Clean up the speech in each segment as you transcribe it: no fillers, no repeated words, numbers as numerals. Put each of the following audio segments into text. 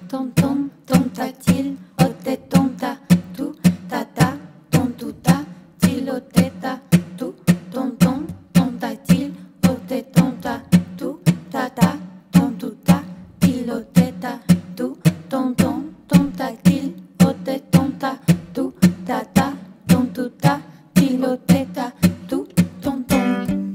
ton ton, ton ta til, o te ton ta, tu ta ta, ton tu ta, til o te ta, tu ton ton, ton ta til, o te ton ta, tu ta ta, ton tu ta, til o te ta, tu ton ton, ton ta til, o te ton ta, tu ta ta, ton tu ta, til o te ta, tu ton ton.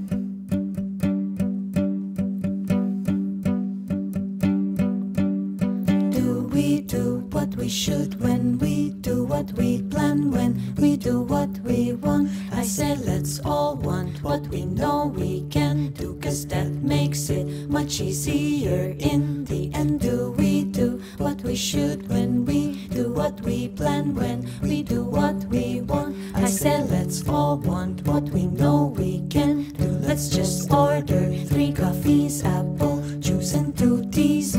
Do what we should when we do what we plan, when we do what we want. I say let's all want what we know we can do, 'cause that makes it much easier in the end. Do what we should when we do what we plan, when we do what we want. I say let's all want what we know we can do. Let's just order 3 coffees, apple juice and 2 teas.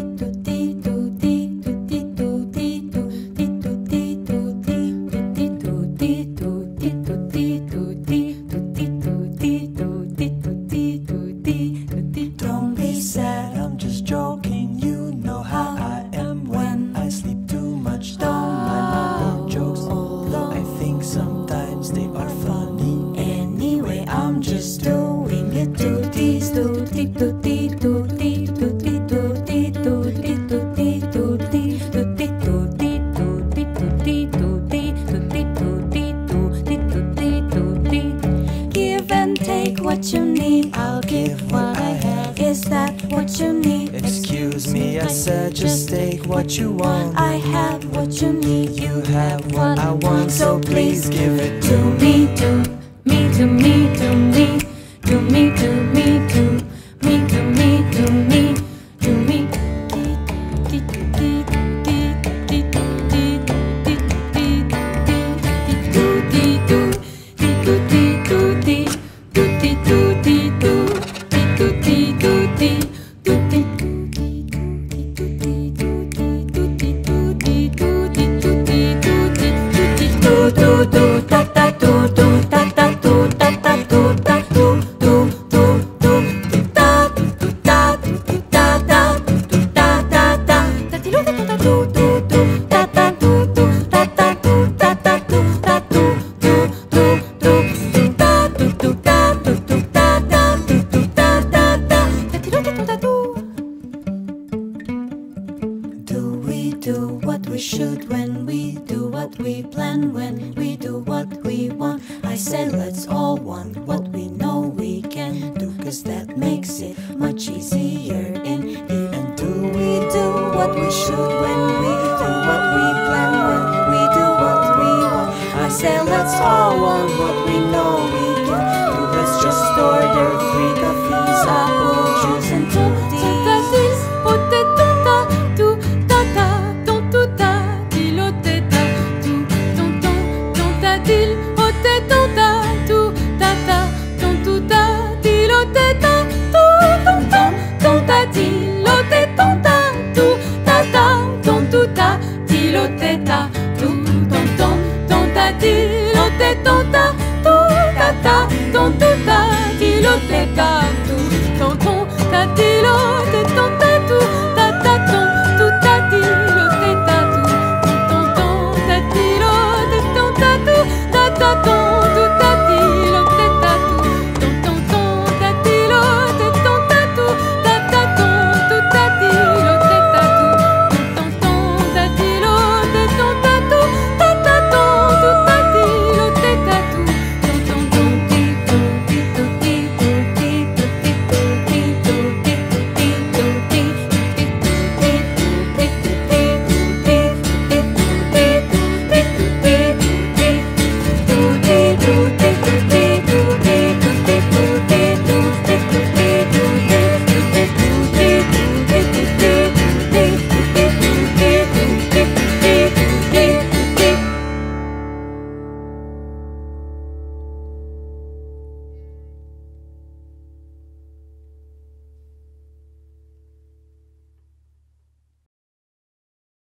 Don't be sad, I'm just joking. You know how I am when I sleep too much. Don't mind my own jokes, although I think sometimes they are funny. Anyway, I'm just doing it to tease, to tease, to tease, to tease, to tease, to tease, to tease, to tease, to tease, to tease, to tease, to tease, to tease, to tease, to tease, to tease, to tease. Give and take what you need, I'll give what I have. Is that what you need? Excuse me, I said just take what you want. I have what you need, you have what I want, so please give it to me, to me, to me, to me, to me, to me, to me, to me, to me, to me.